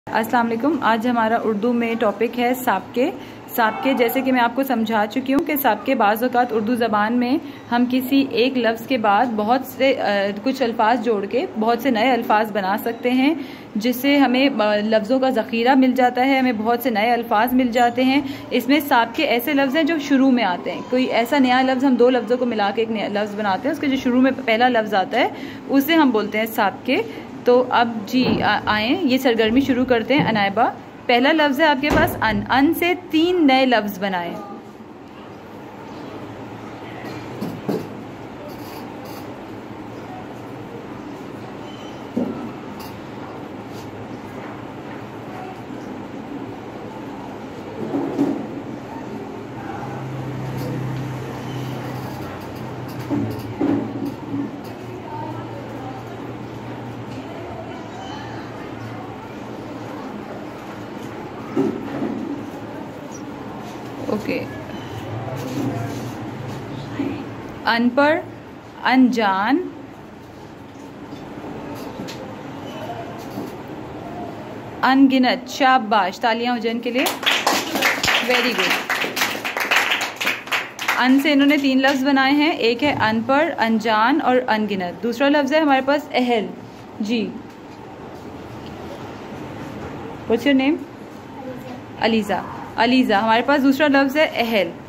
अस्सलाम वालेकुम। आज हमारा उर्दू में टॉपिक है साबके। साबके जैसे कि मैं आपको समझा चुकी हूँ कि साबके बाज़ औक़ात उर्दू ज़बान में हम किसी एक लफ्ज़ के बाद बहुत से कुछ अल्फाज जोड़ के बहुत से नए अल्फाज बना सकते हैं, जिससे हमें लफ्ज़ों का ज़ख़ीरा मिल जाता है, हमें बहुत से नए अल्फाज मिल जाते हैं। इसमें साबके ऐसे लफ्ज़ हैं जो शुरू में आते हैं। कोई ऐसा नया लफ्ज़, हम दो लफ्ज़ों को मिला के एक नया लफ्ज़ बनाते हैं, उसके जो शुरू में पहला लफ्ज़ आता है उसे हम बोलते हैं साबके। तो अब जी आए ये सरगर्मी शुरू करते हैं। अनायबा, पहला लफ्ज़ है आपके पास अन। अन से 3 नए लफ्ज़ बनाएं। ओके, अनपढ़, अनजान, अनगिनत। शाबाश, तालियां हो जाए इनके लिए, वेरी गुड। अन से इन्होंने 3 लफ्ज़ बनाए हैं, एक है अनपढ़, अनजान और अनगिनत। दूसरा लफ्ज़ है हमारे पास अहल। जी, what's your name? Aliza. Aliza, हमारे पास दूसरा लफ्ज़ है अहल।